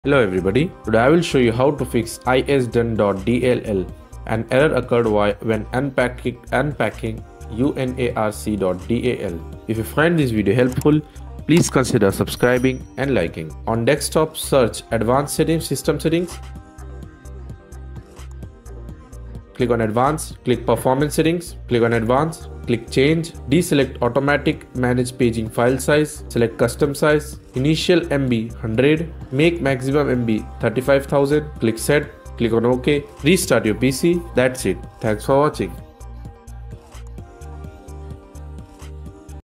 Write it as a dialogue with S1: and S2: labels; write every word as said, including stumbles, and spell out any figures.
S1: Hello everybody, today I will show you how to fix I S done dot D L. An error occurred when unpacking, unpacking Unarc dot D A L. If you find this video helpful, please consider subscribing and liking. On desktop, search Advanced Settings, System Settings. Click on Advanced, click Performance Settings, click on Advanced, click Change, deselect Automatic, manage paging file size, select Custom size, initial M B one hundred, make maximum M B thirty-five thousand, click Set, click on OK, restart your P C. That's it. Thanks for watching.